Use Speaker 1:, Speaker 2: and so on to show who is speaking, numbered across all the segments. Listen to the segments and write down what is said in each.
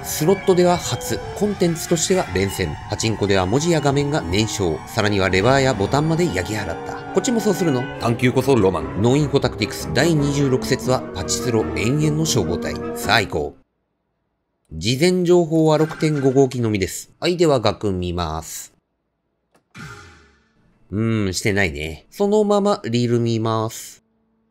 Speaker 1: スロットでは初、コンテンツとしては連戦。パチンコでは文字や画面が燃焼。さらにはレバーやボタンまで焼き払った。こっちもそうするの？探求こそロマン。ノーインフォタクティクス第26節はパチスロ延々の消防隊。さあ行こう。事前情報は 6.5 号機のみです。はい、では額見ます。してないね。そのままリール見ます。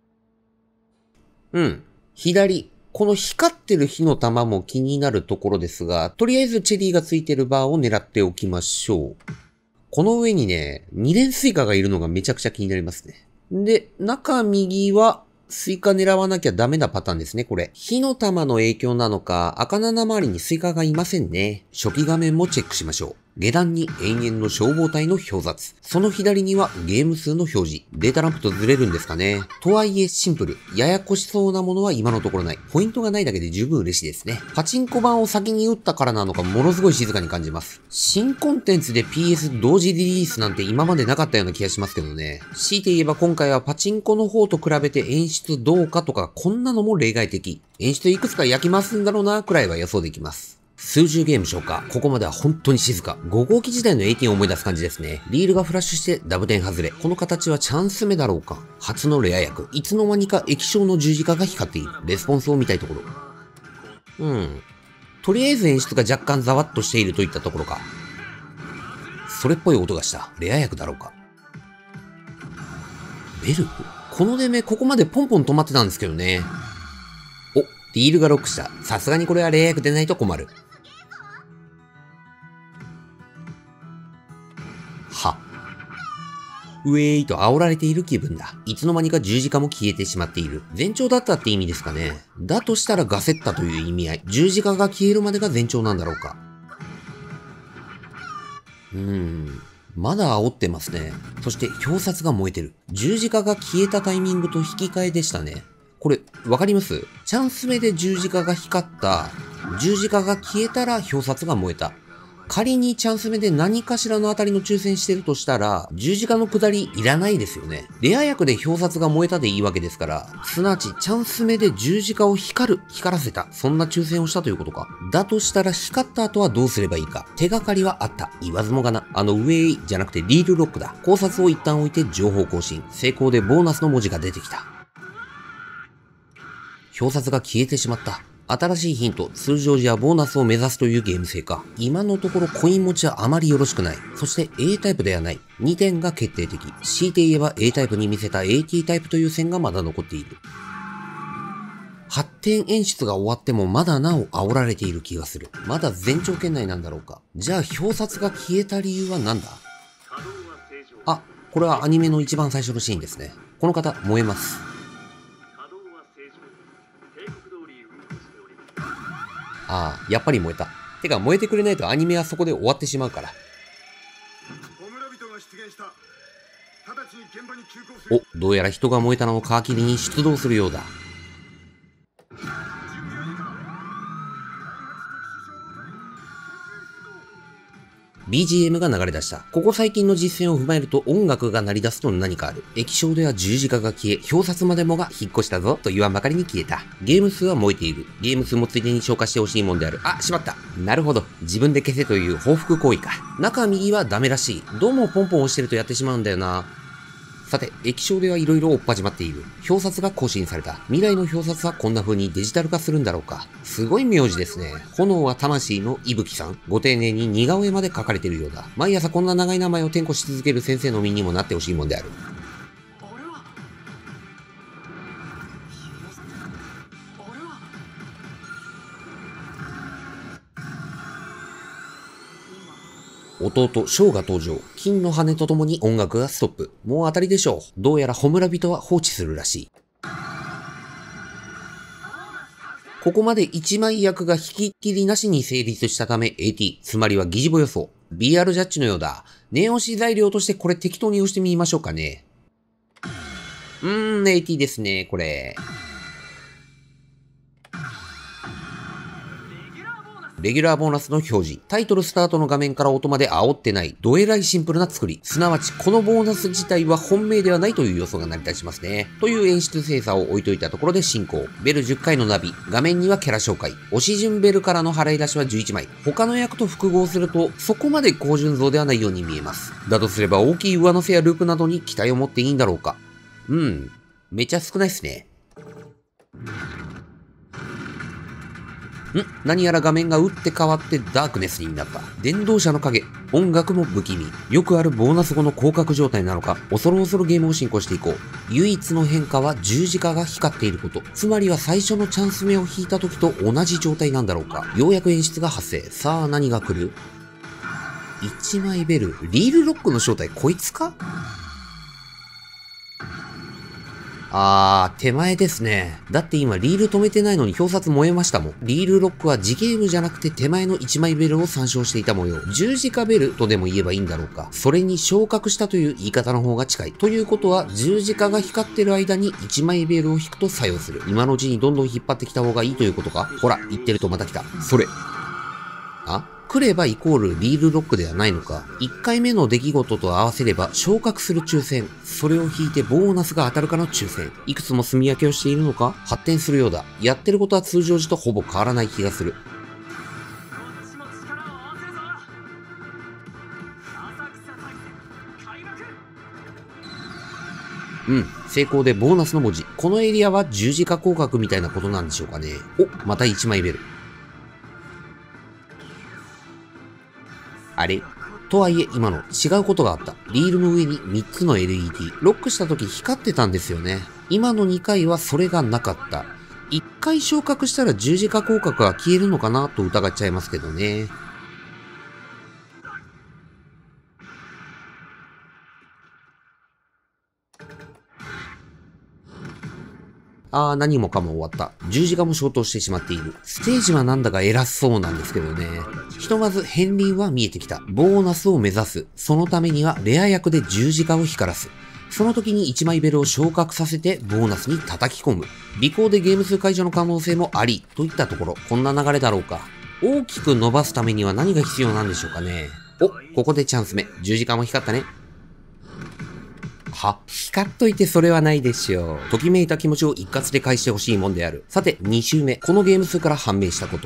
Speaker 1: 左。この光ってる火の玉も気になるところですが、とりあえずチェリーがついてるバーを狙っておきましょう。この上にね、2連スイカがいるのがめちゃくちゃ気になりますね。で、中右は、スイカ狙わなきゃダメなパターンですね、これ。火の玉の影響なのか、赤7周りにスイカがいませんね。初期画面もチェックしましょう。下段に延々の消防隊の表札。その左にはゲーム数の表示。データランプとずれるんですかね。とはいえシンプル。ややこしそうなものは今のところない。ポイントがないだけで十分嬉しいですね。パチンコ版を先に打ったからなのかものすごい静かに感じます。新コンテンツで PS 同時リリースなんて今までなかったような気がしますけどね。強いて言えば今回はパチンコの方と比べて演出どうかとかこんなのも例外的。演出いくつか焼きますんだろうなくらいは予想できます。数十ゲーム消化。ここまでは本当に静か。5号機時代の AT を思い出す感じですね。リールがフラッシュしてダブ点外れ。この形はチャンス目だろうか。初のレア役。いつの間にか液晶の十字架が光っている。レスポンスを見たいところ。とりあえず演出が若干ざわっとしているといったところか。それっぽい音がした。レア役だろうか。ベル？この出目ここまでポンポン止まってたんですけどね。お、リールがロックした。さすがにこれはレア役出ないと困る。は。ウェイと煽られている気分だ。いつの間にか十字架も消えてしまっている。前兆だったって意味ですかね。だとしたらガセったという意味合い。十字架が消えるまでが前兆なんだろうか。まだ煽ってますね。そして表札が燃えてる。十字架が消えたタイミングと引き換えでしたね。これ、わかります？チャンス目で十字架が光った。十字架が消えたら表札が燃えた。仮にチャンス目で何かしらの当たりの抽選してるとしたら、十字架の下りいらないですよね。レア役で表札が燃えたでいいわけですから、すなわちチャンス目で十字架を光らせた。そんな抽選をしたということか。だとしたら光った後はどうすればいいか。手がかりはあった。言わずもがな。ウェイじゃなくてリールロックだ。考察を一旦置いて情報更新。成功でボーナスの文字が出てきた。表札が消えてしまった。新しいヒント、通常時はボーナスを目指すというゲーム性か。今のところコイン持ちはあまりよろしくない。そして A タイプではない。2点が決定的。強いて言えば A タイプに見せた AT タイプという線がまだ残っている。発展演出が終わってもまだなお煽られている気がする。まだ前兆圏内なんだろうか。じゃあ表札が消えた理由は何だ？あ、これはアニメの一番最初のシーンですね。この方、燃えます。ああ、やっぱり燃えた。てか燃えてくれないとアニメはそこで終わってしまうから。お、どうやら人が燃えたのを皮切りに出動するようだ。BGM が流れ出した。ここ最近の実践を踏まえると音楽が鳴り出すと何かある。液晶では十字架が消え、表札までもが引っ越したぞと言わんばかりに消えた。ゲーム数は燃えている。ゲーム数もついでに消化してほしいもんである。あ、しまった。なるほど。自分で消せという報復行為か。中右はダメらしい。どうもポンポン押してるとやってしまうんだよな。さて、液晶ではいろいろ追っ始まっている。表札が更新された。未来の表札はこんな風にデジタル化するんだろうか。すごい名字ですね。炎は魂のいぶきさん。ご丁寧に似顔絵まで書かれているようだ。毎朝こんな長い名前を転校し続ける先生の身にもなってほしいもんである。弟、翔が登場。金の羽とともに音楽がストップ。もう当たりでしょう。どうやら穂村人は放置するらしい。ここまで一枚役が引き切りなしに成立したため AT、つまりは疑似母予想。BR ジャッジのようだ。念押し材料としてこれ適当に押してみましょうかね。AT ですね、これ。 レギュラーボーナスの表示。タイトルスタートの画面から音まで煽ってない。どえらいシンプルな作り。すなわち、このボーナス自体は本命ではないという予想が成り立ちますね。という演出精査を置いといたところで進行。ベル10回のナビ。画面にはキャラ紹介。押し順ベルからの払い出しは11枚。他の役と複合すると、そこまで高順増ではないように見えます。だとすれば大きい上乗せやループなどに期待を持っていいんだろうか。めちゃ少ないっすね。何やら画面が打って変わってダークネスになった。電動車の影。音楽も不気味。よくあるボーナス後の降格状態なのか、恐る恐るゲームを進行していこう。唯一の変化は十字架が光っていること。つまりは最初のチャンス目を引いた時と同じ状態なんだろうか。ようやく演出が発生。さあ何が来る？ 1 枚ベル。リールロックの正体こいつか？手前ですね。だって今リール止めてないのに表札燃えましたもん。リールロックは自ゲームじゃなくて手前の1枚ベルを参照していた模様。十字架ベルとでも言えばいいんだろうか。それに昇格したという言い方の方が近い。ということは十字架が光ってる間に1枚ベルを引くと作用する。今のうちにどんどん引っ張ってきた方がいいということか。ほら、言ってるとまた来た。それ。来ればイコールリールロックではないのか。1回目の出来事と合わせれば昇格する抽選。それを引いてボーナスが当たるかの抽選。いくつも住み分けをしているのか。発展するようだ。やってることは通常時とほぼ変わらない気がする。成功でボーナスの文字。このエリアは十字架降格みたいなことなんでしょうかね。また1枚ベル。あれとはいえ今の違うことがあった。リールの上に3つの LED。ロックした時光ってたんですよね。今の2回はそれがなかった。1回昇格したら十字架降格が消えるのかなと疑っちゃいますけどね。何もかも終わった。十字架も消灯してしまっている。ステージはなんだか偉そうなんですけどね。ひとまず片鱗は見えてきた。ボーナスを目指す。そのためにはレア役で十字架を光らす。その時に1枚ベルを昇格させてボーナスに叩き込む。尾行でゲーム数解除の可能性もあり。といったところ、こんな流れだろうか。大きく伸ばすためには何が必要なんでしょうかね。ここでチャンス目。十字架も光ったね。光っといてそれはないでしょう。ときめいた気持ちを一括で返してほしいもんである。さて、2周目。このゲーム数から判明したこと。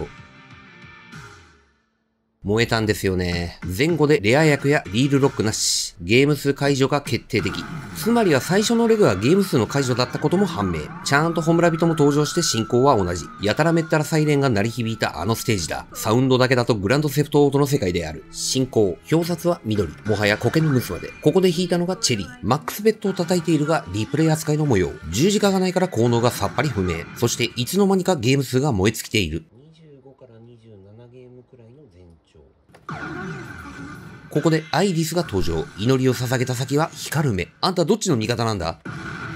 Speaker 1: 燃えたんですよね。前後でレア役やリールロックなし。ゲーム数解除が決定的。つまりは最初のレグはゲーム数の解除だったことも判明。ちゃんとホムラビトも登場して進行は同じ。やたらめったらサイレンが鳴り響いたあのステージだ。サウンドだけだとグランドセフトオートの世界である。進行。表札は緑。もはや苔の結まで。ここで引いたのがチェリー。マックスベッドを叩いているがリプレイ扱いの模様。十字架がないから効能がさっぱり不明。そしていつの間にかゲーム数が燃え尽きている。25から27ゲームくらいの前兆。ここでアイリスが登場。祈りを捧げた先は光る目。あんたどっちの味方なんだ？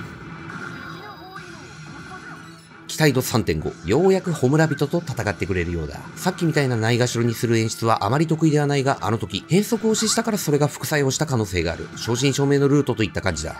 Speaker 1: 期待度 3.5。ようやくホムラ人と戦ってくれるようだ。さっきみたいなないがしろにする演出はあまり得意ではないが、あの時変則を押ししたからそれが副作用した可能性がある。正真正銘のルートといった感じだ。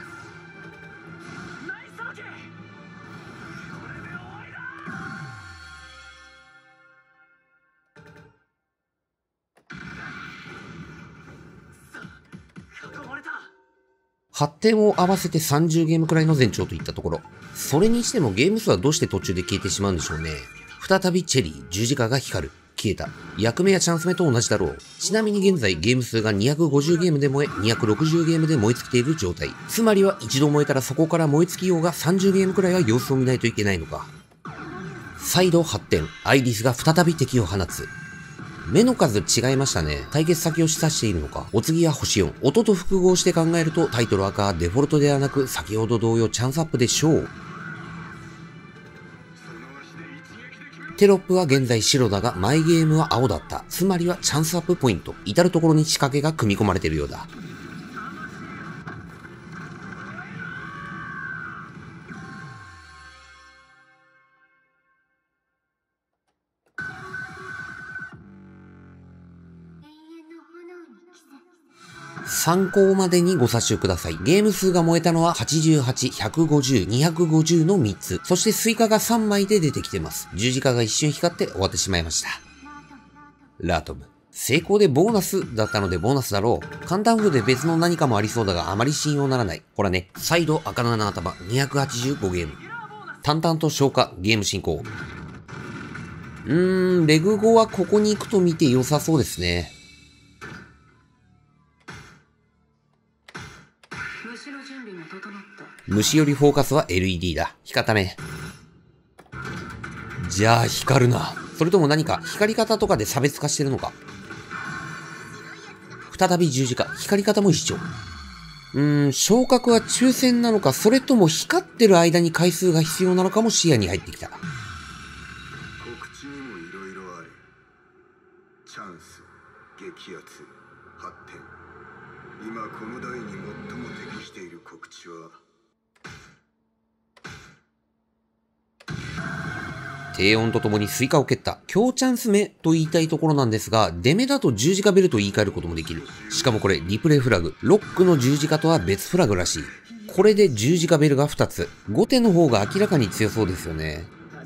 Speaker 1: 発展を合わせて30ゲームくらいの前兆といったところ。それにしてもゲーム数はどうして途中で消えてしまうんでしょうね。再びチェリー、十字架が光る。消えた。役目やチャンス目と同じだろう。ちなみに現在ゲーム数が250ゲームで燃え、260ゲームで燃え尽きている状態。つまりは一度燃えたらそこから燃え尽きようが30ゲームくらいは様子を見ないといけないのか。再度発展。アイリスが再び敵を放つ。目の数違いましたね。対決先を示唆しているのか。お次は星4。音と複合して考えるとタイトル赤はデフォルトではなく先ほど同様チャンスアップでしょう。テロップは現在白だがマイゲームは青だった。つまりはチャンスアップポイント。至るところに仕掛けが組み込まれているようだ。参考までにご察しください。ゲーム数が燃えたのは88、150、250の3つ。そしてスイカが3枚で出てきてます。十字架が一瞬光って終わってしまいました。 ラトム。成功でボーナスだったのでボーナスだろう。簡単風で別の何かもありそうだがあまり信用ならない。ほらね、再度赤7頭285ゲーム。淡々と消化、ゲーム進行。レグ5はここに行くと見て良さそうですね。虫よりフォーカスは LED だ。光ったね。じゃあ光るな。それとも何か光り方とかで差別化してるのか。再び十字架。光り方も一緒。昇格は抽選なのか、それとも光ってる間に回数が必要なのかも視野に入ってきた。
Speaker 2: 告知にもいろいろある。チャンス、激アツ、発展。今この代に最も適している告知は
Speaker 1: 低音とともにスイカを蹴った。強チャンス目と言いたいところなんですが、出目だと十字架ベルと言い換えることもできる。しかもこれ、リプレイフラグ。ロックの十字架とは別フラグらしい。これで十字架ベルが2つ。後手の方が明らかに強そうですよね。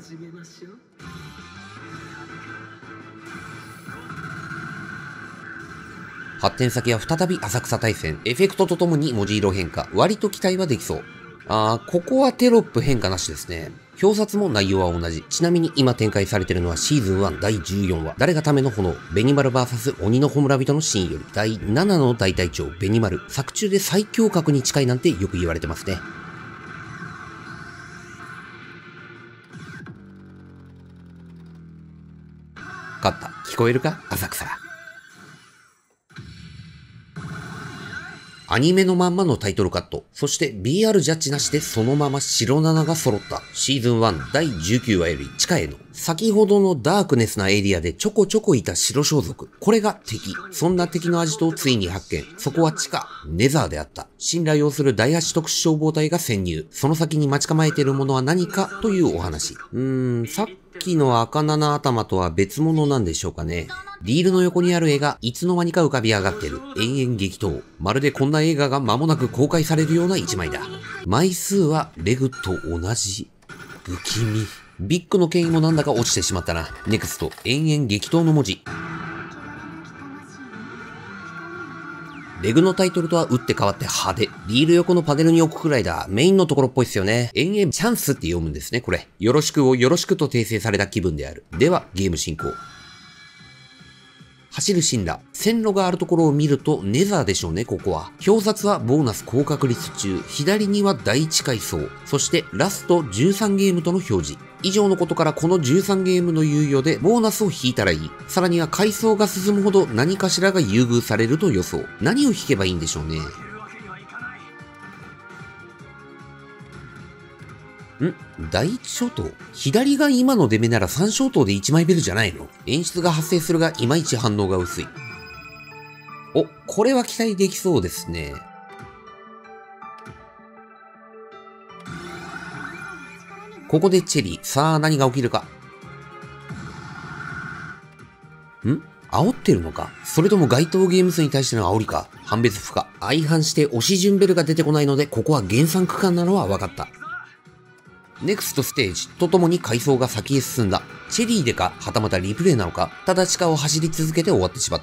Speaker 1: 発展先は再び浅草大戦。エフェクトとともに文字色変化。割と期待はできそう。ここはテロップ変化なしですね。表札も内容は同じ。ちなみに今展開されているのはシーズン1第14話。誰がための炎。ベニマル VS 鬼の葬人のシーンより。第7の大隊長ベニマル。作中で最強格に近いなんてよく言われてますね。勝った。聞こえるか浅草。アニメのまんまのタイトルカット。そして BR ジャッジなしでそのまま白7が揃った。シーズン1第19話より地下への。先ほどのダークネスなエリアでちょこちょこいた白装束。これが敵。そんな敵のアジトをついに発見。そこは地下、ネザーであった。信頼をする第8特殊消防隊が潜入。その先に待ち構えているものは何かというお話。さっきの赤7頭とは別物なんでしょうかね。リールの横にある絵がいつの間にか浮かび上がってる。延々激闘。まるでこんな映画が間もなく公開されるような一枚だ。枚数はレグと同じ。不気味。ビッグの権威もなんだか落ちてしまったな。ネクスト、延々激闘の文字。レグのタイトルとは打って変わって派手。リール横のパネルに置くくらいだ。メインのところっぽいっすよね。延々チャンスって読むんですね、これ。よろしくをよろしくと訂正された気分である。では、ゲーム進行。走るシンラ。線路があるところを見るとネザーでしょうね、ここは。表札はボーナス高確率中。左には第一階層。そしてラスト13ゲームとの表示。以上のことからこの13ゲームの猶予でボーナスを引いたらいい。さらには階層が進むほど何かしらが優遇されると予想。何を引けばいいんでしょうね。第一消灯。左が今の出目なら3消灯で1枚ベルじゃないの？演出が発生するがいまいち反応が薄い。お、これは期待できそうですね。ここでチェリー。さあ何が起きるか。煽ってるのか？それとも該当ゲーム数に対しての煽りか？判別不可。相反して押し順ベルが出てこないので、ここは減産区間なのは分かった。ネクストステージとともに階層が先へ進んだ。チェリーでか、はたまたリプレイなのか、ただ地下を走り続けて終わってしまった。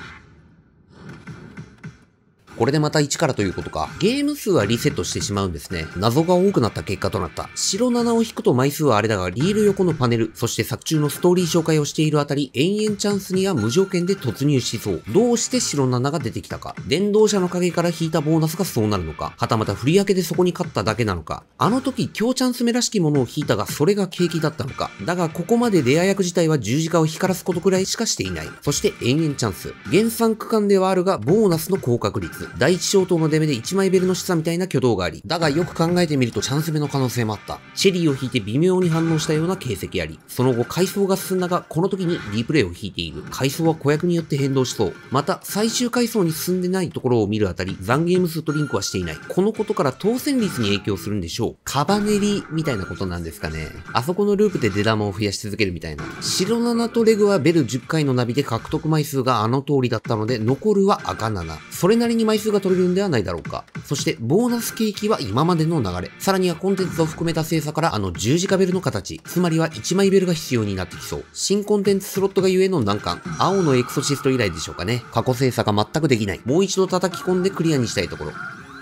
Speaker 1: これでまた1からということか。ゲーム数はリセットしてしまうんですね。謎が多くなった結果となった。白7を引くと枚数はあれだが、リール横のパネル、そして作中のストーリー紹介をしているあたり、延々チャンスには無条件で突入しそう。どうして白7が出てきたか。電動車の影から引いたボーナスがそうなるのか。はたまた振り分けでそこに勝っただけなのか。あの時、強チャンス目らしきものを引いたが、それが景気だったのか。だが、ここまでレア役自体は十字架を光らすことくらいしかしていない。そして延々チャンス。減産区間ではあるが、ボーナスの高確率。第一消灯の出目で1枚ベルの示唆みたいな挙動があり、だがよく考えてみるとチャンス目の可能性もあった。チェリーを引いて微妙に反応したような形跡あり、その後階層が進んだが、この時にリプレイを引いている。階層は子役によって変動しそう。また、最終階層に進んでないところを見るあたり、残ゲーム数とリンクはしていない。このことから当選率に影響するんでしょう。カバネリみたいなことなんですかね。あそこのループで出玉を増やし続けるみたいな。白7とレグはベル10回のナビで獲得枚数があの通りだったので、残るは赤7。それなりに枚数数が取れるんではないだろうか。そして、ボーナスケーキは今までの流れ。さらにはコンテンツを含めた精査から十字架ベルの形。つまりは1枚ベルが必要になってきそう。新コンテンツスロットがゆえの難関。青のエクソシスト以来でしょうかね。過去精査が全くできない。もう一度叩き込んでクリアにしたいところ。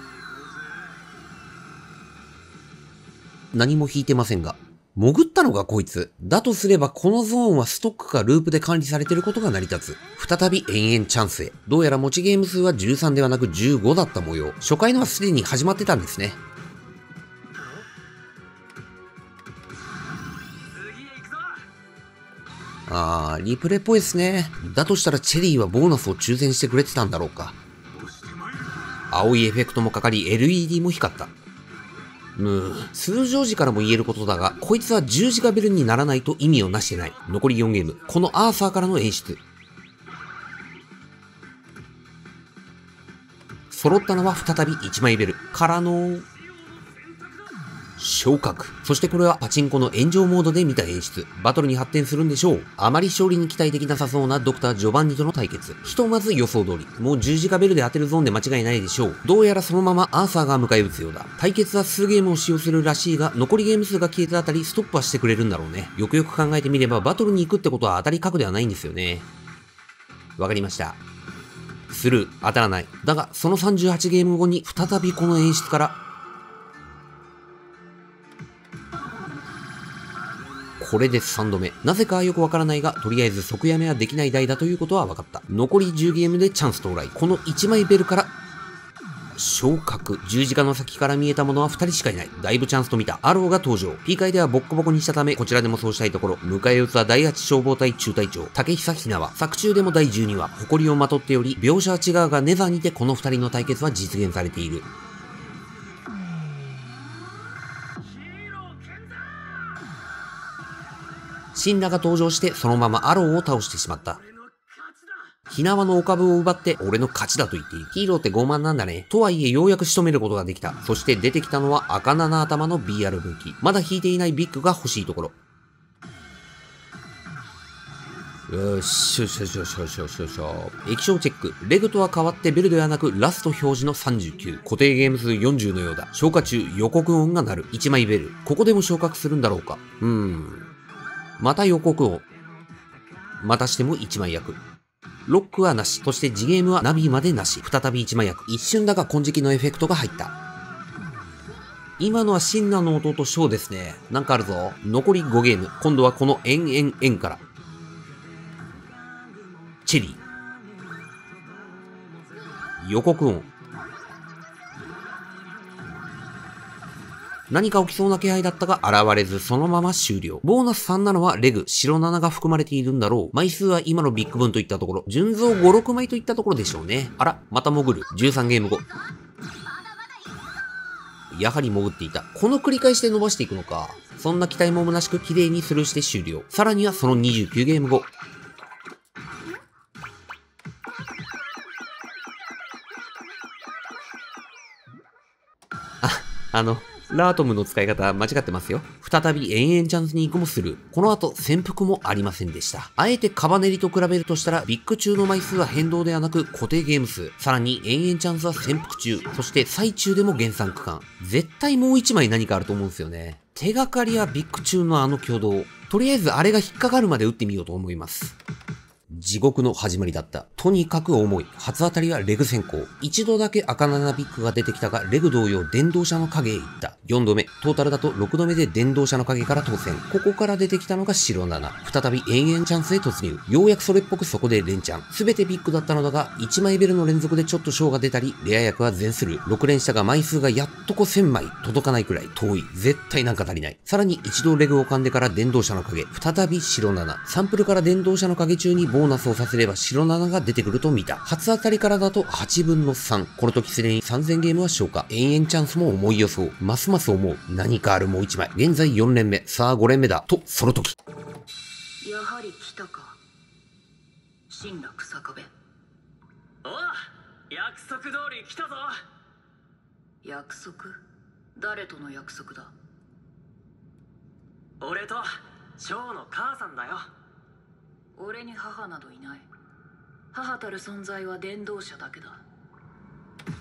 Speaker 1: 何も引いてませんが。潜ったのがこいつ。だとすればこのゾーンはストックかループで管理されていることが成り立つ。再び延々チャンスへ。どうやら持ちゲーム数は13ではなく15だった模様。初回のはすでに始まってたんですね。リプレイっぽいですね。だとしたらチェリーはボーナスを抽選してくれてたんだろうか。青いエフェクトもかかり LED も光った。通常時からも言えることだが、こいつは十字架ベルにならないと意味をなしてない。残り4ゲーム。このアーサーからの演出。揃ったのは再び1枚ベル。からの、昇格。そしてこれはパチンコの炎上モードで見た演出。バトルに発展するんでしょう。あまり勝利に期待できなさそうなドクター・ジョバンニとの対決。ひとまず予想通り。もう十字架ベルで当てるゾーンで間違いないでしょう。どうやらそのままアーサーが迎え撃つようだ。対決は数ゲームを使用するらしいが、残りゲーム数が消えたあたりストップはしてくれるんだろうね。よくよく考えてみればバトルに行くってことは当たり確ではないんですよね。わかりました。スルー、当たらない。だが、その38ゲーム後に再びこの演出から、これで3度目。なぜかよくわからないが、とりあえず即やめはできない台だということは分かった。残り10ゲームでチャンス到来。この1枚ベルから、昇格。十字架の先から見えたものは2人しかいない。だいぶチャンスと見た。アローが登場。P 会ではボッコボコにしたため、こちらでもそうしたいところ。迎え撃つは第8消防隊中隊長、竹久ひなわ。作中でも第12話、誇りをまとっており、描写は違うがネザーにてこの2人の対決は実現されている。シンラが登場してそのままアローを倒してしまった。ひなわのお株を奪って俺の勝ちだと言っている。ヒーローって傲慢なんだね。とはいえようやく仕留めることができた。そして出てきたのは赤7頭の BR 武器。まだ引いていないビッグが欲しいところ。よしよしよしよしよしよしよし。液晶チェック。レグとは変わってベルではなくラスト表示の39。固定ゲーム数40のようだ。消化中予告音が鳴る。1枚ベル。ここでも昇格するんだろうか。また予告音。またしても1枚役。ロックはなし。そして次ゲームはナビまでなし。再び1枚役。一瞬だが金色のエフェクトが入った。今のはシンナの弟ショーですね。なんかあるぞ。残り5ゲーム。今度はこの円から。チェリー。予告音。何か起きそうな気配だったが現れずそのまま終了。ボーナス3なのはレグ、白7が含まれているんだろう。枚数は今のビッグ分といったところ。純増5、6枚といったところでしょうね。あら、また潜る。13ゲーム後。やはり潜っていた。この繰り返しで伸ばしていくのか。そんな期待も虚しく綺麗にスルーして終了。さらにはその29ゲーム後。ラートムの使い方間違ってますよ。再び延々チャンスに行くもする。この後潜伏もありませんでした。あえてカバネリと比べるとしたらビッグ中の枚数は変動ではなく固定ゲーム数。さらに延々チャンスは潜伏中。そして最中でも減産区間。絶対もう1枚何かあると思うんですよね。手がかりはビッグ中の挙動。とりあえずあれが引っかかるまで打ってみようと思います。地獄の始まりだった。とにかく重い。初当たりはレグ先行。一度だけ赤7ビッグが出てきたが、レグ同様電動車の影へ行った。4度目。トータルだと6度目で電動車の影から当選。ここから出てきたのが白7。再び延々チャンスへ突入。ようやくそれっぽくそこで連チャン。すべてビッグだったのだが、1枚ベルの連続でちょっと賞が出たり、レア役は全スルー。6連したが枚数がやっとこ1000枚届かないくらい遠い。絶対なんか足りない。さらに一度レグを噛んでから電動車の影。再び白7。サンプルから電動車の影中にボーナスをさせれば白7が出てくると見た。初当たりからだと8分の3。この時すでに3000ゲームは消化。延々チャンスも思い予想。ますます思う。何かあるもう1枚。現在4連目。さあ5連目だ。と、その時。
Speaker 3: やはり来たか。真羅草壁。
Speaker 4: おう、約束通り来たぞ。
Speaker 3: 約束？誰との約束だ？
Speaker 4: 俺とショーの母さんだよ。
Speaker 3: 俺に母などいない。母たる存在は伝道者だけだ。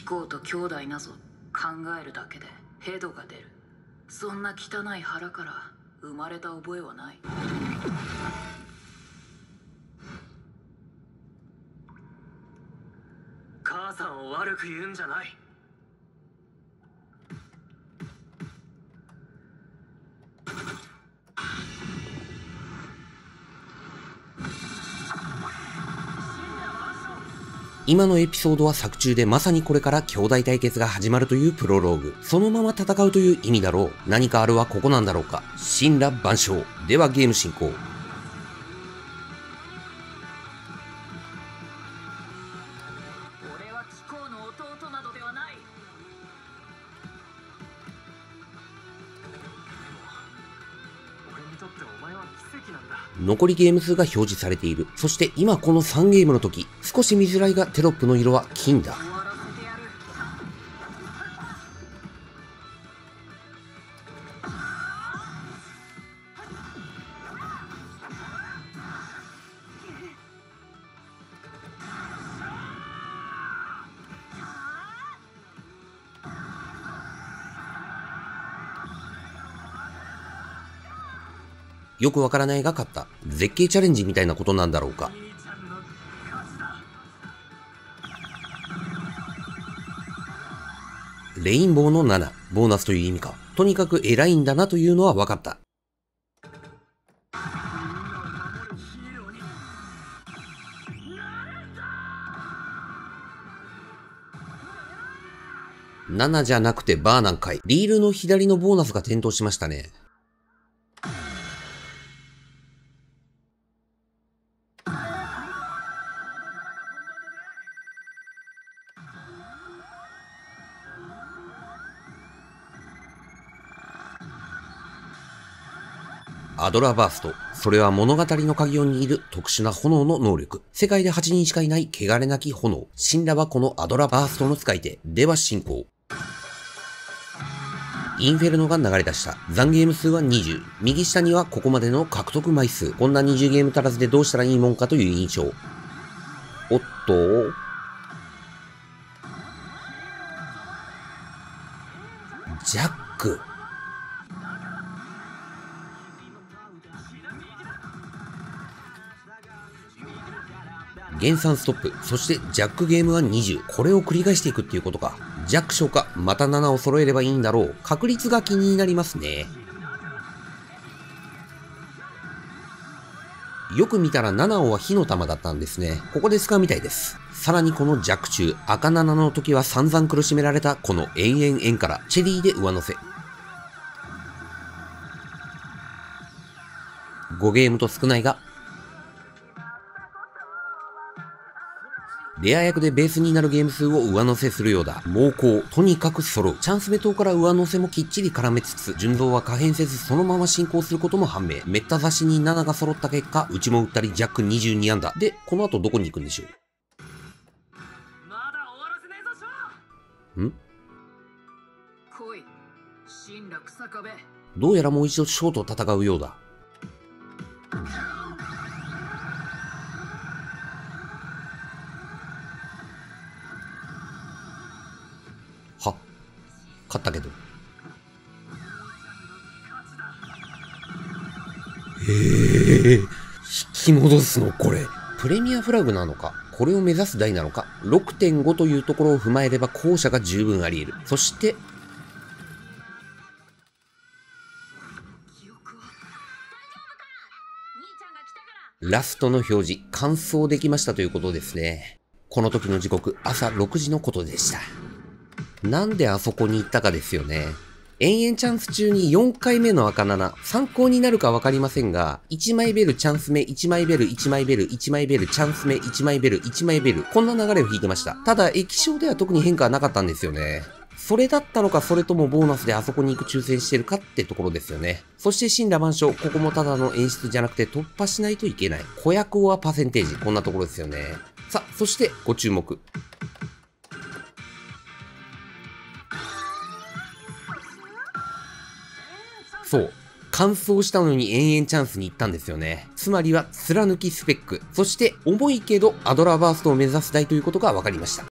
Speaker 3: こうと兄弟なぞ考えるだけでヘドが出る。そんな汚い腹から生まれた覚えはない。
Speaker 4: 母さんを悪く言うんじゃない。
Speaker 1: 今のエピソードは作中でまさにこれから兄弟対決が始まるというプロローグ。そのまま戦うという意味だろう。何かあるはここなんだろうか。神羅万象。ではゲーム進行。
Speaker 3: 俺は貴公の弟などではない。
Speaker 4: 俺にとってお前は奇跡なんだ。
Speaker 1: 残りゲーム数が表示されている。そして今この3ゲームの時、少し見づらいがテロップの色は金だ。
Speaker 3: 終わらせてやる。
Speaker 1: よくわからないが勝った。絶景チャレンジみたいなことなんだろうか。
Speaker 4: 兄ちゃんの勝ちだ。
Speaker 1: レインボーの7、ボーナスという意味か。とにかく偉いんだなというのは分かった。7じゃなくてバーなんかい。リールの左のボーナスが点灯しましたね。アドラーバースト。それは物語の鍵を握る特殊な炎の能力。世界で8人しかいない汚れなき炎。神羅はこのアドラーバーストの使い手。では進行。インフェルノが流れ出した。残ゲーム数は20。右下にはここまでの獲得枚数。こんな20ゲーム足らずでどうしたらいいもんかという印象。おっと。ジャック。減産ストップ。そしてジャックゲームは20。これを繰り返していくっていうことか。ジャック消化。また7を揃えればいいんだろう。確率が気になりますね。よく見たら7王は火の玉だったんですね。ここで使うみたいです。さらにこのジャック中、赤7の時は散々苦しめられたこの延々円からチェリーで上乗せ。5ゲームと少ないが、レア役でベースになるゲーム数を上乗せするようだ。猛攻。とにかく揃う。チャンス目等から上乗せもきっちり絡めつつ、順増は可変せずそのまま進行することも判明。めった刺しに7が揃った結果、うちも打ったりジャック22安打。で、この後どこに行くんでしょう。
Speaker 4: まだ終わらせねえぞ、ショー。
Speaker 1: ん？
Speaker 3: 来い。神羅草壁。
Speaker 1: どうやらもう一度ショーと戦うようだ。は、勝ったけど。引き戻すのこれ。プレミアフラグなのか、これを目指す台なのか、6.5 というところを踏まえれば後者が十分あり得る。そして、ラストの表示、完走できましたということですね。この時の時刻、朝6時のことでした。なんであそこに行ったかですよね。延々チャンス中に4回目の赤7、参考になるかわかりませんが、1枚ベルチャンス目、1枚ベル、1枚ベル、1枚ベル、チャンス目、1枚ベル、1枚ベル、こんな流れを引いてました。ただ、液晶では特に変化はなかったんですよね。それだったのか、それともボーナスであそこに行く抽選してるかってところですよね。そして神羅万象、ここもただの演出じゃなくて突破しないといけない。子役はパーセンテージ、こんなところですよね。さあ、そしてご注目。そう。完走したのに延々チャンスに行ったんですよね。つまりは貫きスペック。そして重いけどアドラーバーストを目指す台ということが分かりました。